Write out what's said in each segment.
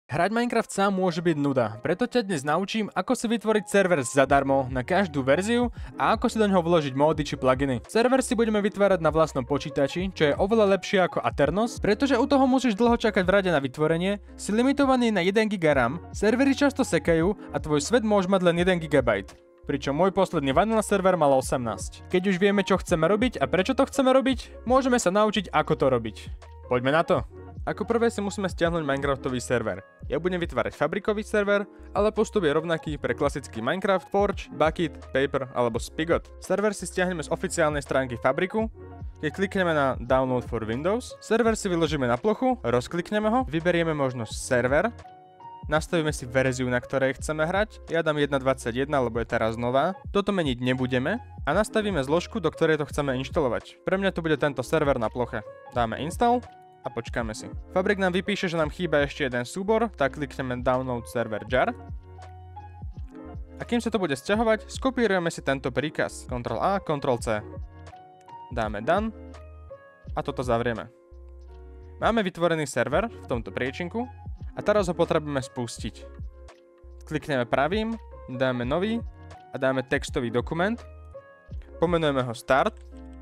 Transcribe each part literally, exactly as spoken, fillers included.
Hrať Minecraft sám môže byť nuda, preto ťa dnes naučím, ako si vytvoriť server zadarmo na každú verziu a ako si do ňoho vložiť módy či pluginy. Server si budeme vytvárať na vlastnom počítači, čo je oveľa lepšie ako Aternos, pretože u toho musíš dlho čakať v rade na vytvorenie, si limitovaný na jeden giga RAM, servery často sekajú a tvoj svet môže mať len jeden gigabajt. Pričom môj posledný vanilla server mal osemnásť. Keď už vieme, čo chceme robiť a prečo to chceme robiť, môžeme sa naučiť, ako to robiť. Poďme na to! Ako prvé si musíme stiahnuť Minecraftový server. Ja budem vytvárať fabrikový server, ale postup je rovnaký pre klasický Minecraft, Forge, Bukkit, Paper alebo Spigot. Server si stiahneme z oficiálnej stránky Fabriku, keď klikneme na Download for Windows, server si vyložíme na plochu, rozklikneme ho, vyberieme možnosť server, nastavíme si verziu, na ktorej chceme hrať, ja dám jedna bodka dvadsaťjeden, lebo je teraz nová, toto meniť nebudeme a nastavíme zložku, do ktorej to chceme inštalovať. Pre mňa to bude tento server na ploche. Dáme install a počkáme si. Fabrik nám vypíše, že nám chýba ešte jeden súbor, tak klikneme Download Server Jar. A kým sa to bude sťahovať, skopírujeme si tento príkaz. Ctrl A, Ctrl C. Dáme Done a toto zavrieme. Máme vytvorený server v tomto priečinku a teraz ho potrebujeme spustiť. Klikneme pravým, dáme nový a dáme textový dokument. Pomenujeme ho Start.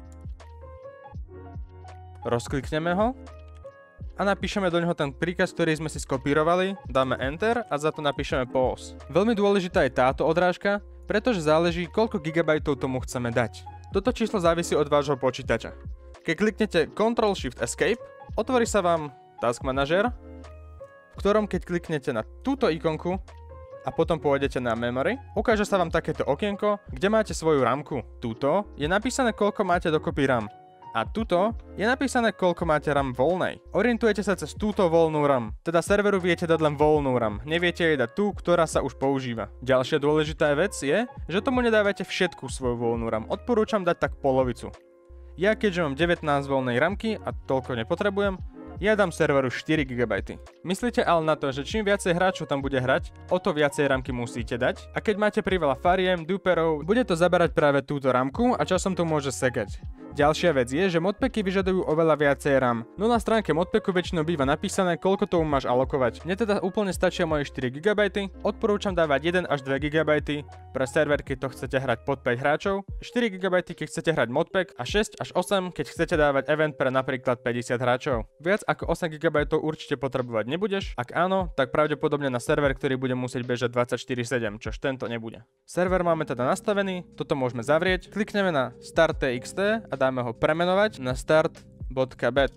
Rozklikneme ho a napíšeme do neho ten príkaz, ktorý sme si skopírovali, dáme Enter a za to napíšeme Pause. Veľmi dôležitá je táto odrážka, pretože záleží, koľko gigabajtov tomu chceme dať. Toto číslo závisí od vášho počítača. Keď kliknete Ctrl Shift Escape, otvorí sa vám Task Manager, v ktorom keď kliknete na túto ikonku a potom pôjdete na Memory, ukáže sa vám takéto okienko, kde máte svoju ramku. Tuto je napísané, koľko máte dokopy RAM. A tuto je napísané, koľko máte RAM voľnej. Orientujete sa cez túto voľnú RAM. Teda serveru viete dať len voľnú RAM. Neviete jej dať tú, ktorá sa už používa. Ďalšia dôležitá vec je, že tomu nedávate všetku svoju voľnú RAM. Odporúčam dať tak polovicu. Ja keďže mám devätnásť voľnej ramky a toľko nepotrebujem, ja dám serveru štyri gigabajty. Myslíte ale na to, že čím viacej hráčov tam bude hrať, o to viacej ramky musíte dať. A keď máte priveľa fariem, duperov, bude to zaberať práve túto ramku a časom to môže sekať. Ďalšia vec je, že modpacky vyžadujú oveľa viacej RAM. No na stránke modpacku väčšinou býva napísané, koľko tomu máš alokovať. Mne teda úplne stačia moje štyri gigabajty, odporúčam dávať jeden až dva gigabajty pre server, keď to chcete hrať pod päť hráčov, štyri gigabajty, keď chcete hrať modpack a šesť až osem, keď chcete dávať event pre napríklad päťdesiat hráčov. Viac ako osem gigabajtov určite potrebovať nebudeš, ak áno, tak pravdepodobne na server, ktorý bude musieť bežať dvadsaťštyri sedem, čož tento nebude. Server máme teda nastavený, toto môžeme zavrieť, klikneme na Start txt a dáme ho premenovať na start.bet.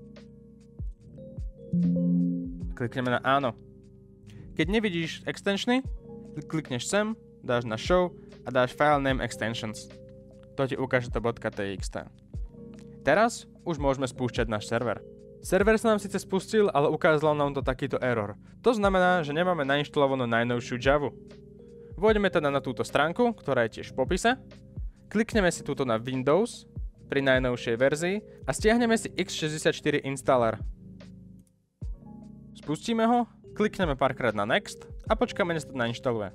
Klikneme na áno. Keď nevidíš extensiony, klikneš sem, dáš na show a dáš file name extensions. To ti ukáže to .txt. Teraz už môžeme spúšťať náš server. Server sa nám síce spustil, ale ukázal nám to takýto error. To znamená, že nemáme nainštalovanú najnovšiu Javu. Vôjdeme teda na túto stránku, ktorá je tiež v popise. Klikneme si túto na Windows pri najnovšej verzii a stiahneme si iks šesťdesiatštyri installer. Spustíme ho, klikneme párkrát na Next a počkáme, než sa to nainštaluje.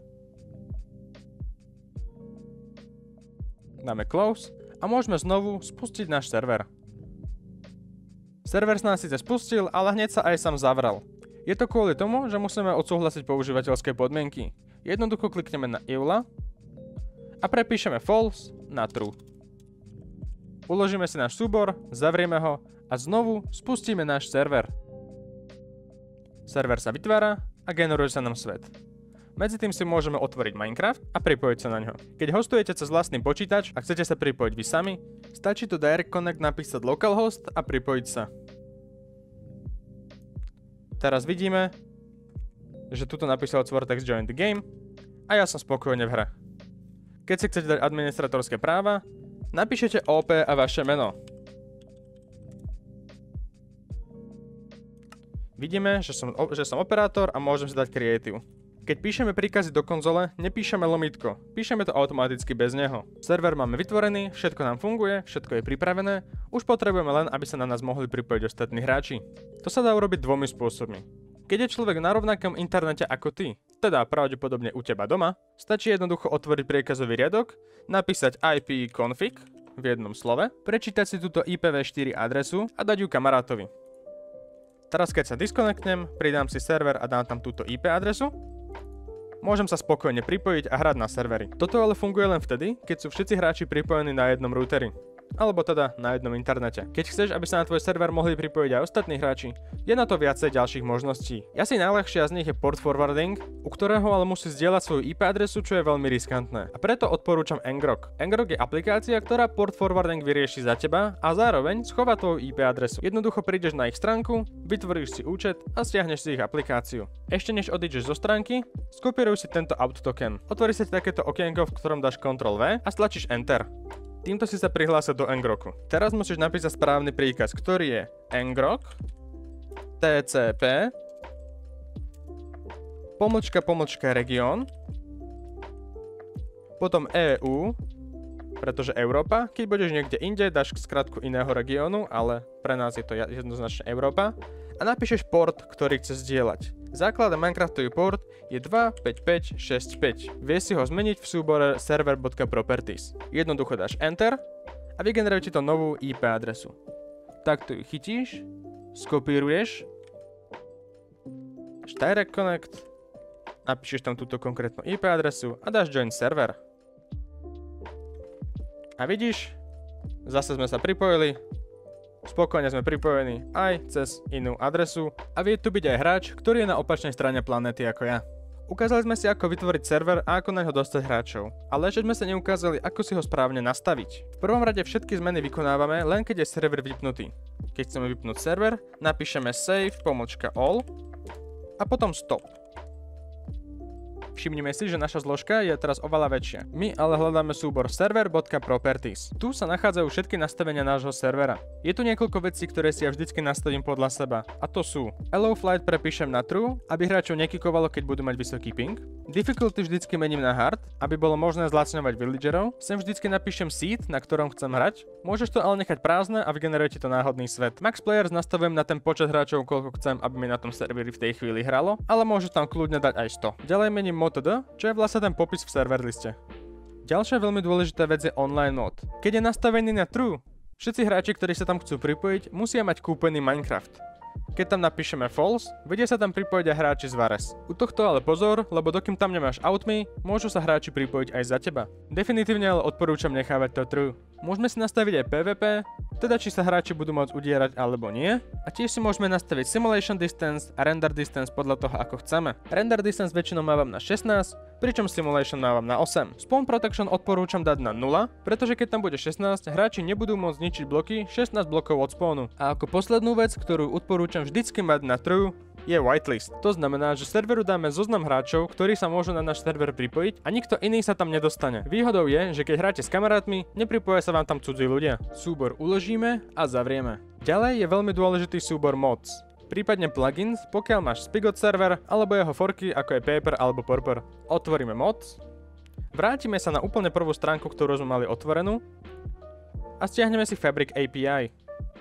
Dáme Close a môžeme znovu spustiť náš server. Server sa nás síce spustil, ale hneď sa aj sám zavral. Je to kvôli tomu, že musíme odsúhlasiť používateľské podmienky. Jednoducho klikneme na E U L A a prepíšeme False na True. Uložíme si náš súbor, zavrieme ho a znovu spustíme náš server. Server sa vytvára a generuje sa nám svet. Medzi tým si môžeme otvoriť Minecraft a pripojiť sa na ňo. Keď hostujete cez vlastný počítač a chcete sa pripojiť vy sami, stačí tu Direct Connect napísať localhost a pripojiť sa. Teraz vidíme, že tuto napísal Cvortex Join the Game a ja som spokojne v hre. Keď si chcete dať administratorské práva, napíšete ó pé a vaše meno. Vidíme, že som, že som operátor a môžem si dať Creative. Keď píšeme príkazy do konzole, nepíšeme lomitko, píšeme to automaticky bez neho. Server máme vytvorený, všetko nám funguje, všetko je pripravené, už potrebujeme len, aby sa na nás mohli pripojiť ostatní hráči. To sa dá urobiť dvomi spôsobmi. Keď je človek na rovnakom internete ako ty, teda pravdepodobne u teba doma, stačí jednoducho otvoriť priekazový riadok, napísať í pé config v jednom slove, prečítať si túto í pé vé štyri adresu a dať ju kamarátovi. Teraz keď sa disconnectnem, pridám si server a dám tam túto í pé adresu. Môžem sa spokojne pripojiť a hrať na servery. Toto ale funguje len vtedy, keď sú všetci hráči pripojení na jednom routeri. Alebo teda na jednom internete. Keď chceš, aby sa na tvoj server mohli pripojiť aj ostatní hráči, je na to viacej ďalších možností. Asi najľahšia z nich je port forwarding, u ktorého ale musí zdieľať svoju í pé adresu, čo je veľmi riskantné. A preto odporúčam Ngrok. Ngrok je aplikácia, ktorá port forwarding vyrieši za teba a zároveň schová tvoju í pé adresu. Jednoducho prídeš na ich stránku, vytvoríš si účet a stiahneš si ich aplikáciu. Ešte než odídeš zo stránky, skopíruj si tento out token. Otvorí sa ti takéto okienko, v ktorom dáš control V a stlačíš Enter. Týmto si sa prihlásil do Ngroku. Teraz musíš napísať správny príkaz, ktorý je ngrok tcp pomlčka pomlčka region, potom é ú, pretože Európa, keď budeš niekde inde, dáš skratku iného regiónu, ale pre nás je to jednoznačne Európa, a napíšeš port, ktorý chceš zdieľať. Základom Minecraftový port je dva päť päť šesť päť. Vieš si ho zmeniť v súbore server.properties. Jednoducho dáš Enter a vygeneruje ti to novú í pé adresu. Takto ju chytíš, skopíruješ, direct connect, napíšeš tam túto konkrétnu í pé adresu a dáš join server. A vidíš, zase sme sa pripojili. Spokojne sme pripojení aj cez inú adresu a vie tu byť aj hráč, ktorý je na opačnej strane planéty ako ja. Ukázali sme si, ako vytvoriť server a ako na ňo dostať hráčov, ale ešte sme sa neukázali, ako si ho správne nastaviť. V prvom rade všetky zmeny vykonávame len keď je server vypnutý. Keď chceme vypnúť server, napíšeme save pomočka all a potom stop. Všimnime si, že naša zložka je teraz oveľa väčšia. My ale hľadáme súbor server.properties. Tu sa nachádzajú všetky nastavenia nášho servera. Je tu niekoľko vecí, ktoré si ja vždycky nastavím podľa seba. A to sú: allow flight prepíšem na true, aby hráčov nekikovalo, keď budú mať vysoký ping. Difficulty vždycky mením na hard, aby bolo možné zlacňovať villagerov. Sem vždycky napíšem seed, na ktorom chcem hrať. Môžeš to ale nechať prázdne a vygeneruje ti to náhodný svet. Max players nastavujem na ten počet hráčov, koľko chcem, aby mi na tom serveri v tej chvíli hralo, ale môžeš tam kľudne dať aj sto. Ďalej mením motd, čo je vlastne ten popis v server liste. Ďalšia veľmi dôležitá vec je online mod. Keď je nastavený na true, všetci hráči, ktorí sa tam chcú pripojiť, musia mať kúpený Minecraft. Keď tam napíšeme false, vedia sa tam pripojiť aj hráči z Vares. U tohto ale pozor, lebo dokým tam nemáš outme, môžu sa hráči pripojiť aj za teba. Definitívne ale odporúčam nechávať to true. Môžeme si nastaviť aj pé vé pé, teda či sa hráči budú môcť udierať alebo nie. A tiež si môžeme nastaviť simulation distance a render distance podľa toho, ako chceme. Render distance väčšinou mávam na šestnásť, pričom simulation mávam na osem. Spawn protection odporúčam dať na nula, pretože keď tam bude šestnásť, hráči nebudú môcť zničiť bloky šestnásť blokov od spawnu. A ako poslednú vec, ktorú odporúčam vždycky mať na true, je whitelist. To znamená, že serveru dáme zoznam hráčov, ktorí sa môžu na náš server pripojiť a nikto iný sa tam nedostane. Výhodou je, že keď hráte s kamarátmi, nepripoja sa vám tam cudzí ľudia. Súbor uložíme a zavrieme. Ďalej je veľmi dôležitý súbor mods, prípadne plugins, pokiaľ máš Spigot server alebo jeho forky ako je Paper alebo Purpur. Otvoríme mods, vrátime sa na úplne prvú stránku, ktorú sme mali otvorenú a stiahneme si Fabric á pé í.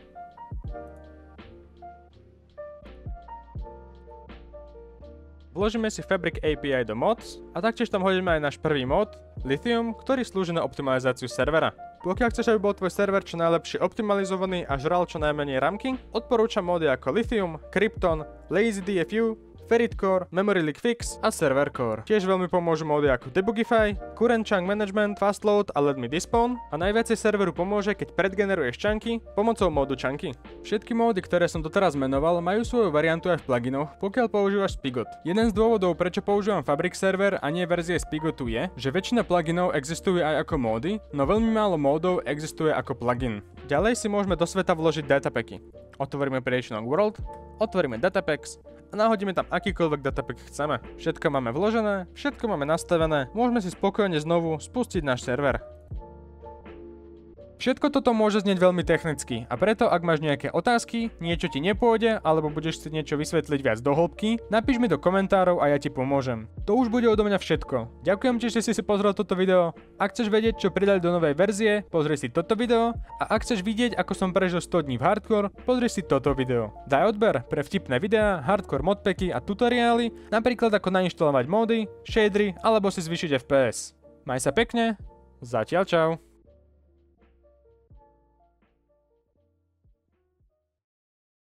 Vložíme si Fabric á pé í do mods a taktiež tam hodíme aj náš prvý mod, Lithium, ktorý slúži na optimalizáciu servera. Pokiaľ chceš, aby bol tvoj server čo najlepšie optimalizovaný a žral čo najmenej ramky, odporúčam módy ako Lithium, Krypton, LazyDFU, Ferrit Core, Memory Leak Fix a Server Core. Tiež veľmi pomôžu módy ako Debugify, Current Chunk Management, Fastload a Let Me Despawn a najviacej serveru pomôže, keď predgeneruješ chunky pomocou módu Chunky. Všetky módy, ktoré som doteraz menoval, majú svoju variantu aj v pluginoch, pokiaľ používaš Spigot. Jeden z dôvodov, prečo používam Fabric server a nie verzie Spigotu je, že väčšina pluginov existuje aj ako módy, no veľmi málo módov existuje ako plugin. Ďalej si môžeme do sveta vložiť datapacky. Otvoríme Creation World, otvoríme Datapacks a nahodíme tam akýkoľvek datapack chceme. Všetko máme vložené, všetko máme nastavené, môžeme si spokojne znovu spustiť náš server. Všetko toto môže znieť veľmi technicky a preto ak máš nejaké otázky, niečo ti nepôjde alebo budeš chcieť niečo vysvetliť viac do hĺbky, napíš mi do komentárov a ja ti pomôžem. To už bude odo mňa všetko. Ďakujem ti, že si si pozrel toto video. Ak chceš vedieť, čo pridať do novej verzie, pozri si toto video a ak chceš vidieť, ako som prežil sto dní v hardcore, pozri si toto video. Daj odber pre vtipné videá, hardcore modpacky a tutoriály, napríklad ako nainštalovať módy, shadery alebo si zvýšiť ef pé es. Maj sa pekne, zatiaľ čau.